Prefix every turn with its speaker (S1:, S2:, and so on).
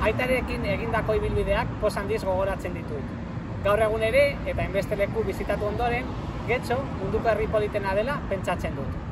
S1: Aitarekin egindako ibilbideak poz handiz gogoratzen ditut. Gaur egun ere, eta hainbeste leku bizitatu ondoren, Getxo munduko herri politena dela pentsatzen dut.